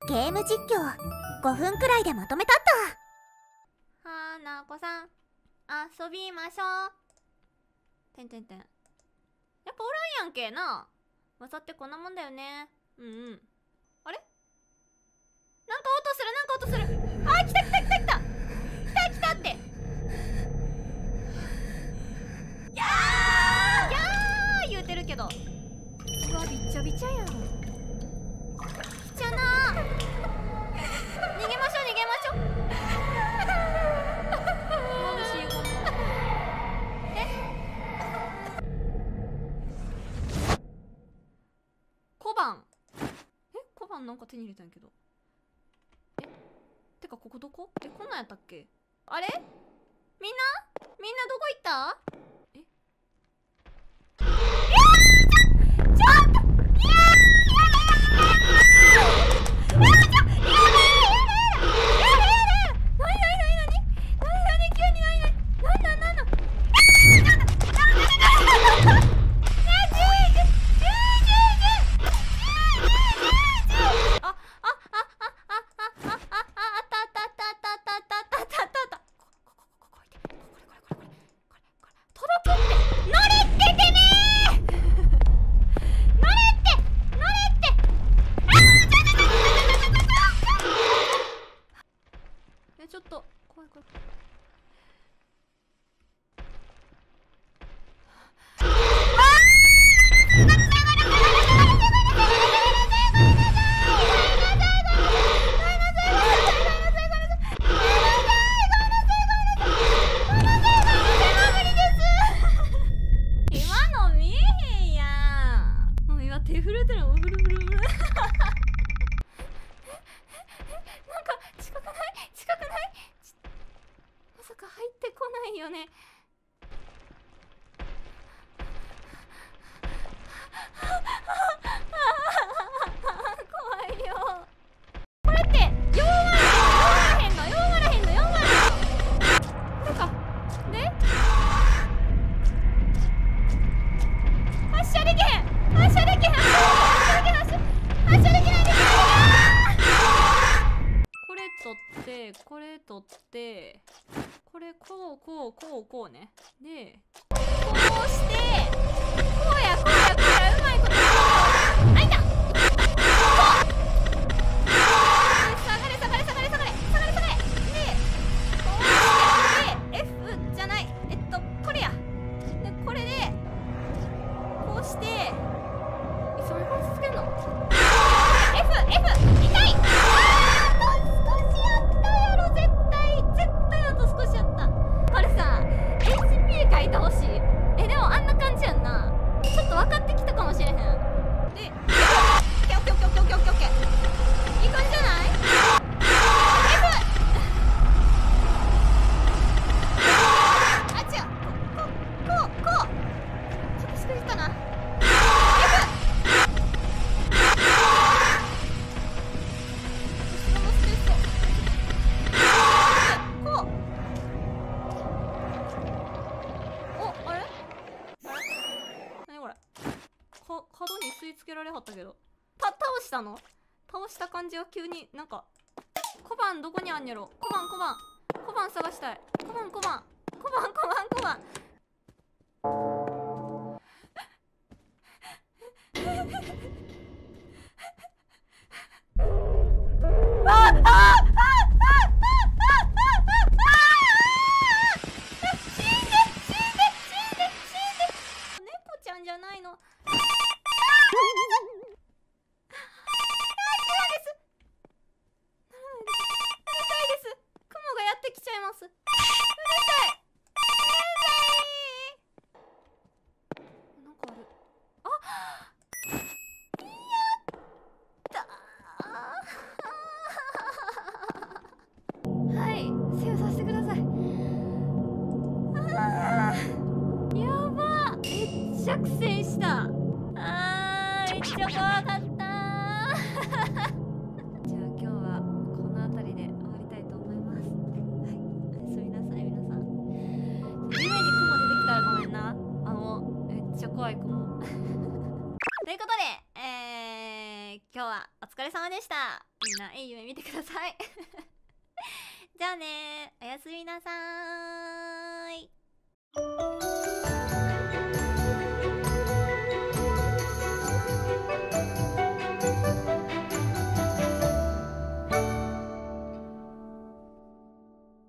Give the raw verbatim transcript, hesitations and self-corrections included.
ゲーム実況ごふんくらいでまとめたったはなこさん遊びましょう。てんてんてん。やっぱおらんやんけな。わさってこんなもんだよね。うんうん。あれなんか音するなんか音する。あー来た来た来た来た来た来たって。やーやー言うてるけど、うわびっちゃびちゃやん。きちゃなー。逃げましょう逃げましょう。眩しいゴム。え小判。え小判なんか手に入れたんやけど。えてかここどこ？えこんなんやったっけ？あれみんなみんなどこ行った？ええー、ちょちょっといやちょっと怖い怖い。今の見えへんやん。もう今手震えてるの。ブルブルブル。なんか近くない近くない。まさか入ってこないよね。怖いよ。これってよんわらへんのよんわらへんのよんわらへんの。これかで発射できへん発射できへん発射できへん発射できないできない。これ取ってこれ取ってこれこうこうこうこうね。でこうしてこうやこうやこうやうまいこと。あいたこう下がれ下がれ下がれ下がれ下がれ下がれ。でこうしてで F じゃないえっとこれや。でこれでこうしていつまでこれ続けんの。 F F 痛い。書いてほしい。えでもあんな感じやんな。ちょっと分かってきたかもしれへん。でオッケーオッケーオッケーオッケーオッケーオッケーオッケーいい感じじゃない？ F あ違うこうこうこうちょっとしくじったな。 F 後ろのスペースとこう。角に吸い付けられはったけどた倒したの。倒した感じが急になんか小判どこにあんやろ。小判小判小判探したい。小判小判小判小判小判あああじゃないの。痛いです。雲がやってきちゃいます。うるさい。なんかある。あやったはいセーブさせてください。あーやばめっちゃ苦戦した。あーめっちゃ怖かった。じゃあ今日はこの辺りで終わりたいと思います。はいおやすみなさい皆さん。夢に雲出てきたらごめんな。あのめっちゃ怖い雲ということで、えー、今日はお疲れ様でした。 みんないい夢見てくださいじゃあねー、おやすみ